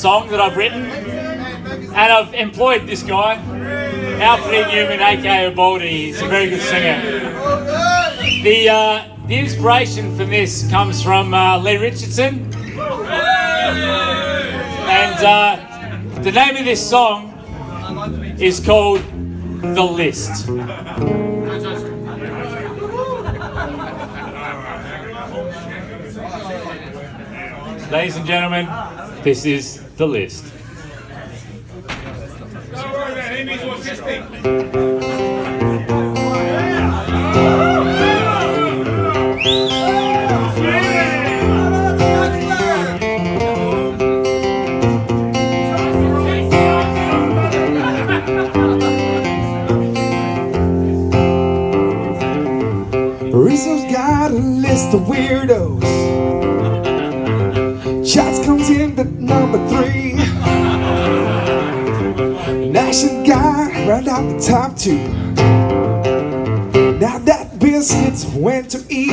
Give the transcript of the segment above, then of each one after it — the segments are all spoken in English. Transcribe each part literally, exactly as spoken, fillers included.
song that I've written, and I've employed this guy, Alfred Newman, aka Baldy. He's a very good singer. The, uh, the inspiration for this comes from uh, Lee Richardson, and uh, the name of this song is called The List. Ladies and gentlemen, this is The List. Don't worry about him, he's autistic. Rizzo's got a list of weirdos. Shots comes in at number three. National guy right out the top two. Now that biscuits went to E.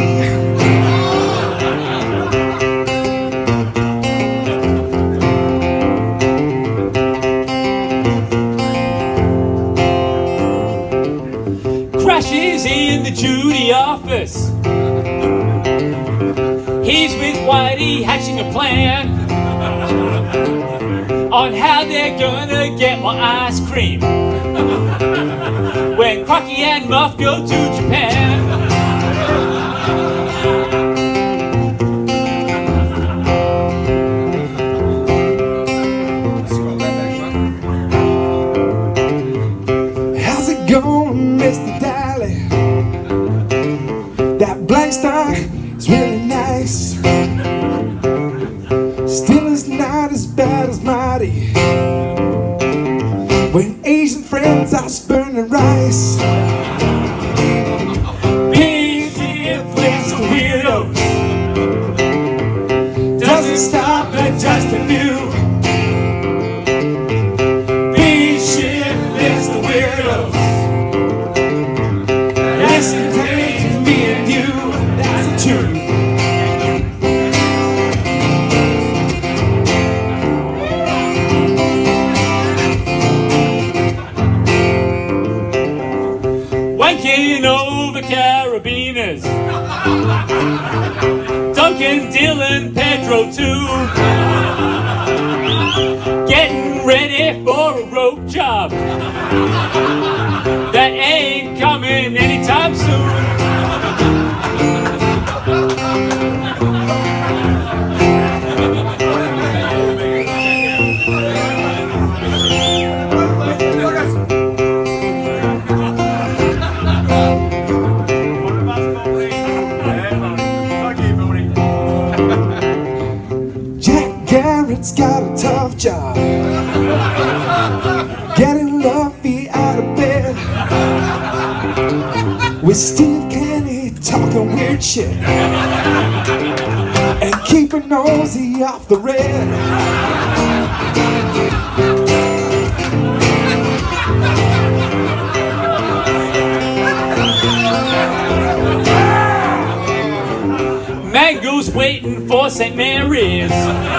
Crashes in the Judy office. He's with Whitey hatching a plan on how they're gonna get more ice cream when Crocky and Muff go to Japan. How's it going, Mister Daly? That blank star is really nice. Still is not as bad as Marty when Asian friends are burning rice. Big difference to weirdos doesn't stop at just a few. Big shift list of weirdos. Listen to me and you, that's the truth. Wanking over carabiners, Duncan, Dylan, Pedro too, getting ready for a rope job that ain't coming anytime soon. Garrett's got a tough job getting Luffy out of bed, with Steve Kenny talking weird shit and keeping Nosy off the red. Mango's waiting for Saint Mary's.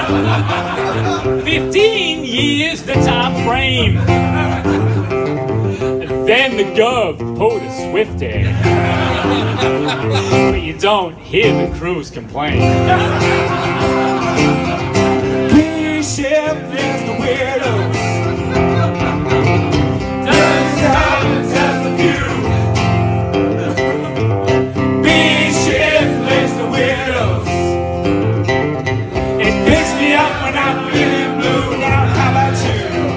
Fifteen years the time frame. And then the Gov pulled a Swifty. But you don't hear the crews complain. B-ship is the weirdos. Turns out it's just a few. B-ship is the weirdos. It picks me up when I'm feeling blue. Now how about you?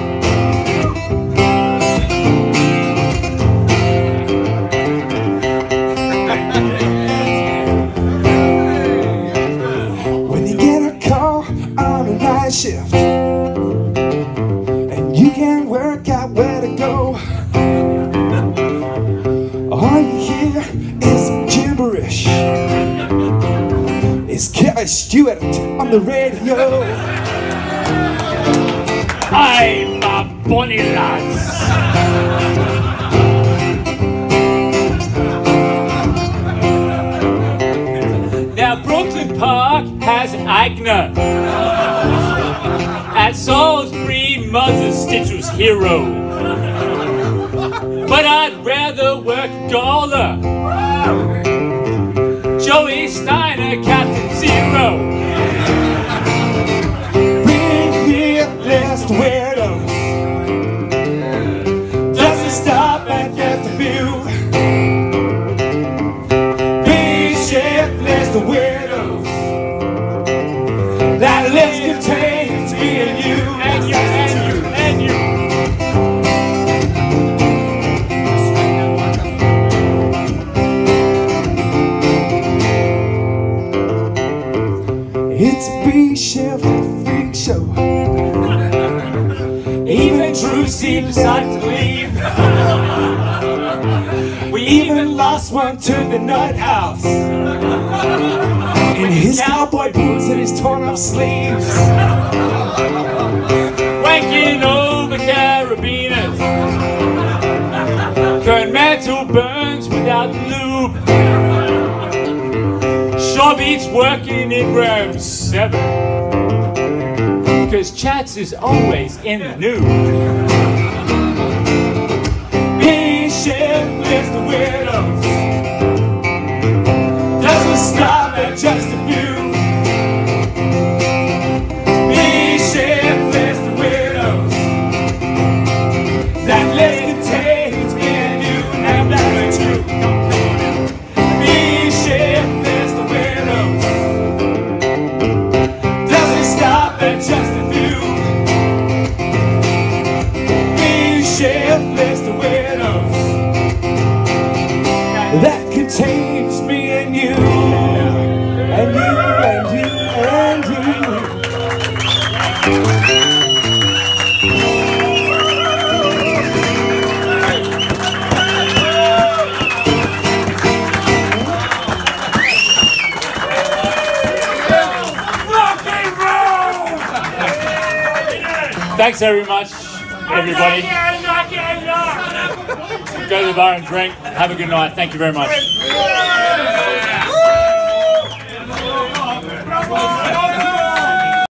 When you get a call on a night shift and you can't work out where to go, all you hear is gibberish. It's Kelly Stewart on the radio. I'm a bonny lads. Now Brooklyn Park has Agner at Salisbury Mother's Stitcher's hero. But I'd rather work a dollar. Joey Steiner, Captain Zero. Big here, list weirdos. Doesn't stop at just a few. Big shift list of weirdos. That list contains me and you. And you, and you, and you. It's a B-shift freak show. Even Drusy decided to leave. We even lost one to the nut house in his cowboy boots and his torn up sleeves. Wanking over carabiners. Current mantle burns without lube. Shobby's working in room seven. Cause Chats is always in the nude. B-shift list of weirdos. Doesn't stop at just a few. B-shift list of weirdos. That list contains me and you, and that's true. B-shift list of weirdos. Doesn't stop at just a few. B-shift list of weirdos. That contains me and you, and you, and you, and you. Thanks very much, everybody. Go to the bar and drink. Have a good night. Thank you very much.